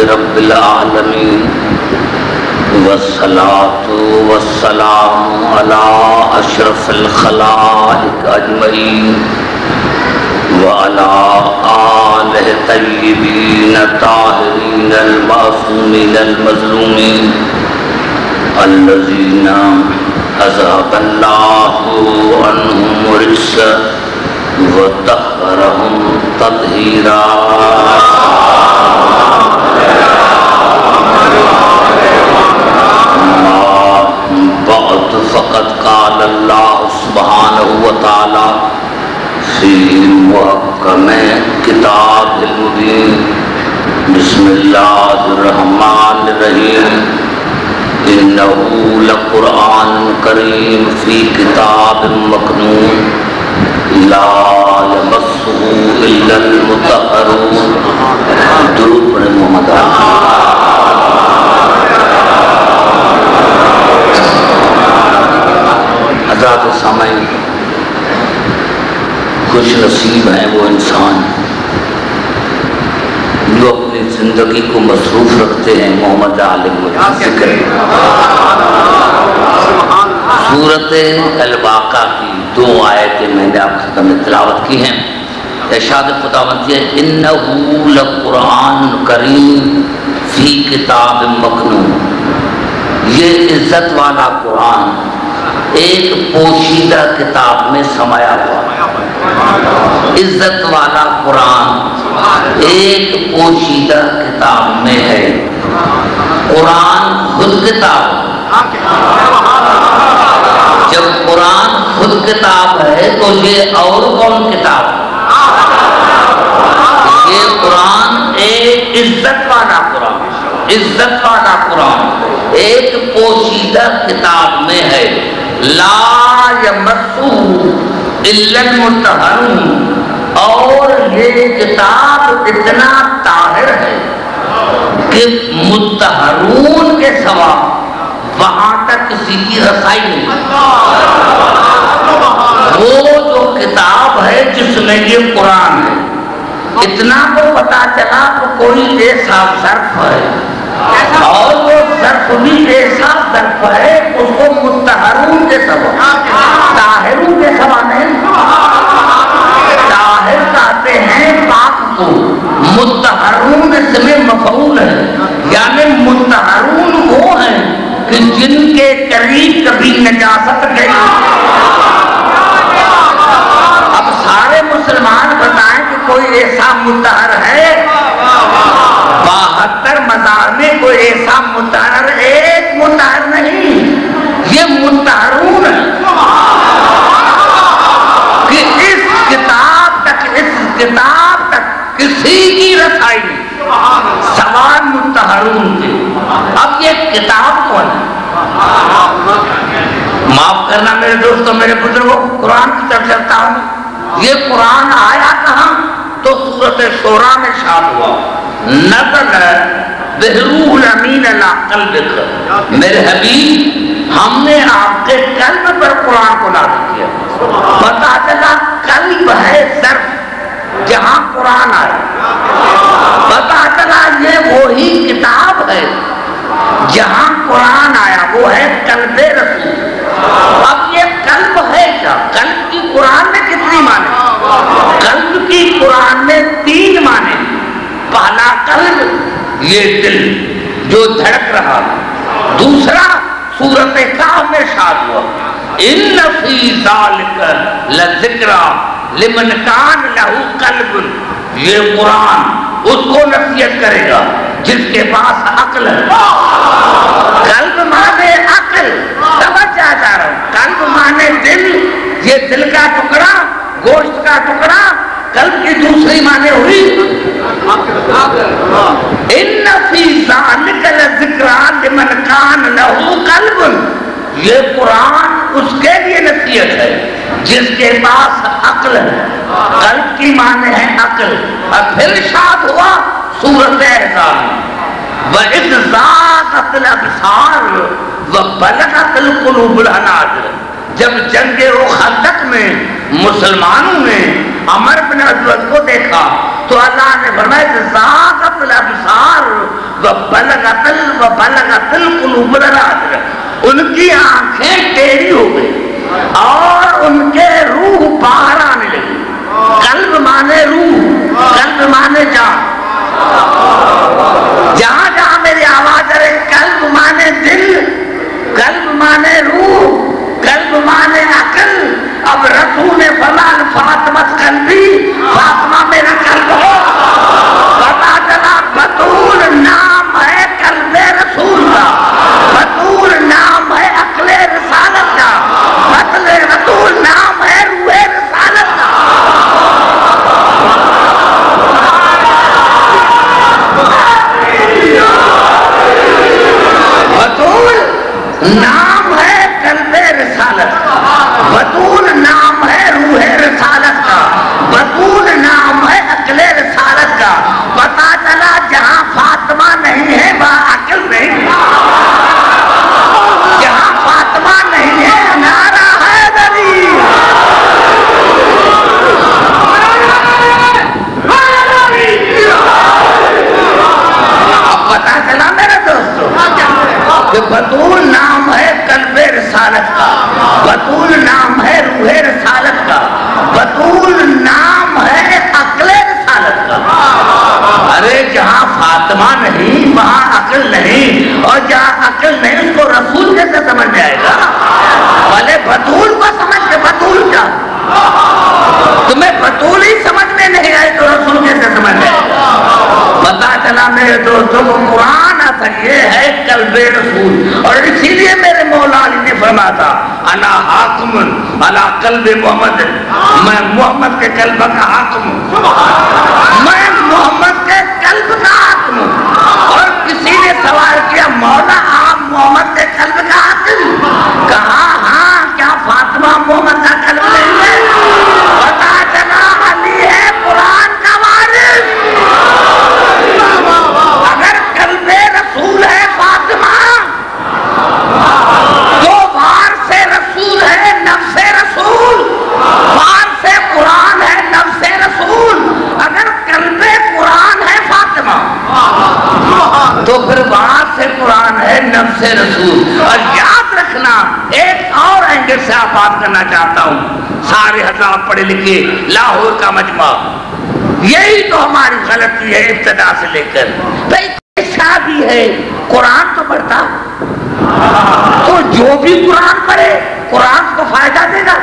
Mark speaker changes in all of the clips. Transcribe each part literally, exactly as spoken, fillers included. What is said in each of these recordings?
Speaker 1: رب العالمين والصلاة والسلام على أشرف الخلائق أجمعين وعلى آله الطيبين الطاهرين المعصومين المظلومين الذين أذهب الله عنهم الرجس وطهرهم تطهيرا. بعد فقد قال الله سبحانه وتعالى في محكم كتاب المبين بسم الله الرحمن الرحيم إنه لقرآن كريم في كتاب مكنون لا يمسه إلا المطهرون. درود پر محمد. حضرات سامعین، خوش نصیب ہیں وہ انسان جو اپنی زندگی کو مصروف رکھتے ہیں محمد عالم ذکر. سورۃ الواقعہ کی دو آیتیں میں نے آپ کے سامنے تلاوت کی ہیں. ارشاد خداوند ہے انہ لقرآن کریم فی کتاب مکنون. یہ عزت والا قرآن ایک پوشیدہ کتاب میں سمایا ہوا. عزت والا قرآن ایک پوشیدہ کتاب میں ہے. قرآن خود کتاب ہے. جب قرآن خود کتاب ہے تو یہ اور کون کتاب ہے؟ یہ قرآن ایک عزت والا قرآن عزت والا قرآن ایک پوشیدہ کتاب میں ہے. لا یمسہ الا المطہرون. اور یہ کتاب اتنا طاہر ہے کہ مطہرون کے سوا وہاں تک کسی کی رسائی نہیں. وہ جو کتاب ہے جس میں یہ قرآن ہے اتنا کو پتا چلا کہ کوئی ایسا ظرف ہے اور وہ ظرف بھی ایسا ظرف ہے اس کو مطہرون کے سوا طاہرون کے سوا نہیں. طاہر کہتے ہیں پاک کو. مطہرون اس میں مفعول ہے یعنی مطہرون وہ ہیں کہ جن کے قریب کبھی نجاست گئی. اب سارے مسلمان بتائیں کہ کوئی ایسا مطہر ہے؟ بہتر مزار میں کوئی ایسا مطہر ایک مطہر نہیں. یہ مطہرون ہے کہ اس کتاب تک اس کتاب تک کسی کی رسائی نہیں سوال مطہرون کے. اب یہ کتاب کون ہے؟ معاف کرنا میرے دوستوں میرے بزرگوں، قرآن کی طرف چلتا ہوں. یہ قرآن آیا کہاں؟ تو سورۃ شورى میں شاد ہوا. نزل بروح الامین علی قلبک. میرے حبیب ہم نے آپ کے قلب پر قرآن کو نازل کیا. پتا چلا قلب ہے ظرف جہاں قرآن آیا. پتا چلا یہ وہی کتاب ہے جہاں قرآن آیا. وہ ہے قلب رسول. اب یہ قلب ہے کیا؟ قلب کی قرآن میں کتنی معنی؟ قلب کی قرآن میں تین معنی. پہلا قلب یہ دل جو دھڑک رہا. دوسرا سورۃ کہف میں ارشاد ہوا ان فی ذالک لذکری لمن کان لہ قلب. یہ قرآن اس کو نصیحت کرے گا جس کے پاس عقل ہے. قلب مانے عقل. سمجھا جا رہا ہوں. قلب مانے دل. یہ دل کا ٹکڑا گوشت کا ٹکڑا. قلب کی دوسری معنی ہوئی ان فی ذالک لذکری لمن کان لہ قلب. یہ قرآن اس کے لیے نصیحت ہے جس کے پاس عقل ہے. قلب کی معنی ہے عقل. اور پھر ارشاد ہوا سورۃ احزاب وَإِذْ زَاغَتِ الْأَبْصَارُ وَبَلَغَتِ الْقُلُوبُ الْحَنَاجِرَ. جب جنگ خندق میں مسلمانوں نے عمر بن عبد کو دیکھا تو اللہ نے فرمایا ذاقت الابصار وَبَلَغَتِ ال- وَبَلَغَتِ الْقُلُوبُ الْحَنَاجِرَ، ان کی آنکھیں ٹیڑھی ہو گئی اور ان کے روح باہر آنے لگی. قلب مانے روح، قلب مانے جان. جہاں جہاں میری آواز ہے قلب مانے دل، قلب مانے روح، قلب مانے عقل. اب رسول فلان فاطمہ قلبی، فاطمہ میرا قلب ہو. پتا چلا بطول نام ہے قلب رسول کا، بطول نام ہے عقل رسالت کا، بطول نام ہے روح رسالت کا. بطول نام ہے قلب رسالت کا، بطول نام ہے روح رسالت کا، بطول نام ہے عقل رسالت کا. پتا چلا جہاں فاطمہ نہیں ہے وہاں عقل نہیں، جہاں فاطمہ نہیں ہے نعرہ حیدری. اب پتا چلا میرے دوستو کہ بطول نام ہے قلب رسالت کا، بطول نام ہے روح رسالت کا، بطول نام ہے عقل رسالت کا. ارے جہاں فاطمہ نہیں وہاں عقل نہیں، اور جہاں عقل نہیں اس کو رسول کیسے سمجھ جائے گا؟ بھلے بطول کو سمجھ کے بطول کیا، تمہیں بطول ہی سمجھ میں نہیں آئے تو رسول کیسے سمجھ جائے گا؟ پتا چلا میرے دوستوں کو قرآن اثر یہ ہے قلب رسول. اور اسی لیے میرے مولا علی نے فرمایا تھا انا حاکم علی قلب محمد، میں محمد کے قلب کا حاکم ہوں، میں محمد کے قلب کا حاکم ہوں. اور کسی نے سوال کیا مولا آپ محمد کے قلب کا حاکم؟ کہا ہاں، کیا فاطمہ محمد کا قلب نہیں ہے؟ پتا چلا علی ہے قرآن کا وارث. اگر قلب رسول ہے فاطمہ تو وارث رسول ہے نفس رسول، وارث قرآن ہے نفس رسول. اگر قلب قرآن ہے فاطمہ تو پھر وارث قرآن ہے نفس رسول. اور یاد رکھنا ایک اور اینگل سے آپ بات کرنا چاہتا ہوں. سارے حضرات پڑھے لکھے لاہور کا مجمع، یہی تو ہماری غلطی ہے ابتدا سے لے کر. بھائی ایسا بھی ہے قرآن تو پڑھتا، تو جو بھی قرآن پڑھے قرآن کو فائدہ دے گا.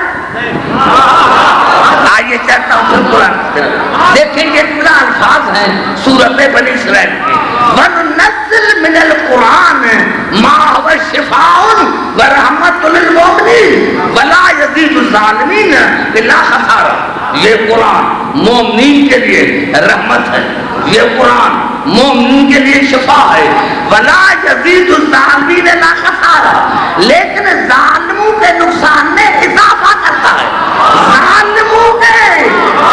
Speaker 1: آئیے چلتا ہوں پھر قرآن دیکھیں گے. پورا الفاظ ہیں سورت بنی اسرائیل میں، وَنُنَزِّلُ مِنَ الْقُرْآنِ مَا هُوَ شِفَاءٌ وَرَحْمَةٌ لِلْمُؤْمِنِينَ وَلَا يَزِيدُ الظَّالِمِينَ إِلَّا خَسَارًا. یہ قرآن مومنین کے لیے رحمت ہے، یہ قرآن مومنین کے لیے شفا ہے. وَلَا يَزِيدُ الظَّالِمِينَ إِلَّا خَسَارًا، لیکن ظالموں کے نقصان میں اضافہ کرتا ہے. ظالموں کے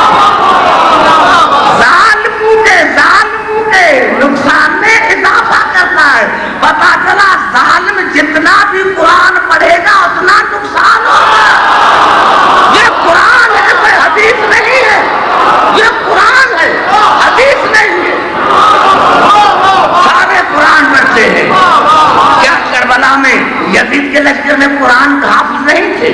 Speaker 1: ظالموں کے ظالموں کے نقصان میں اضافہ کرتا ہے. پتا چلا ظالم جتنا بھی قرآن پڑھے گا اتنا نقصان ہوگا. یہ قرآن ہے، کوئی حدیث نہیں ہے. یہ قرآن ہے، حدیث نہیں ہے. سارے قرآن پڑھتے ہیں. کیا کربلا میں یزید کے لشکر میں قرآن کا حافظ نہیں تھے؟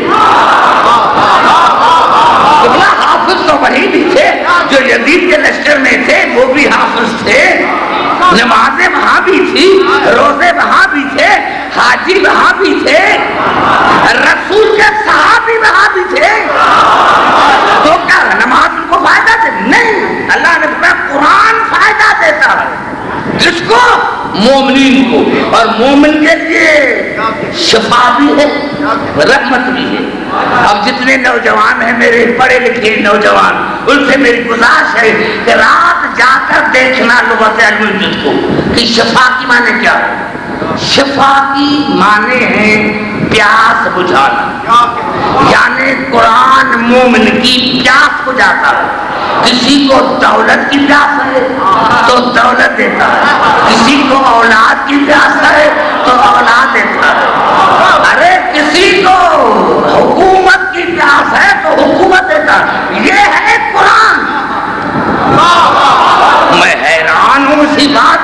Speaker 1: حافظ تو وہی بھی تھے جو یزید کے لشکر میں تھے، وہ بھی حافظ تھے. نمازیں وہاں بھی تھی، روزے وہاں بھی تھے، حاجی وہاں بھی تھے، رسول کے صحابی وہاں بھی تھے. تو کیا نماز ان کو فائدہ دے؟ نہیں. اللہ نے فرمایا قرآن فائدہ دیتا ہے. کس کو؟ مومنین کو. اور مومن کے لیے شفا بھی ہے، رحمت بھی ہے. اب جتنے نوجوان ہیں میرے پڑھے لکھے نوجوان، ان سے میری گزارش ہے کہ رات جا کر دیکھنا لغت علم الجد کو کہ شفا کی معنی کیا ہے. شفا کی معنی ہے پیاس بجھانا، یعنی قرآن مومن کی پیاس بجھاتا ہے. کسی کو دولت کی پیاس ہے تو دولت دیتا ہے، کسی کو اولاد کی پیاس ہے تو اولاد دیتا ہے. ارے کسی کو حکومت کی پیاس ہے تو حکومت دیتا ہے. یہ ہے قرآن. میں حیران ہوں اسی بات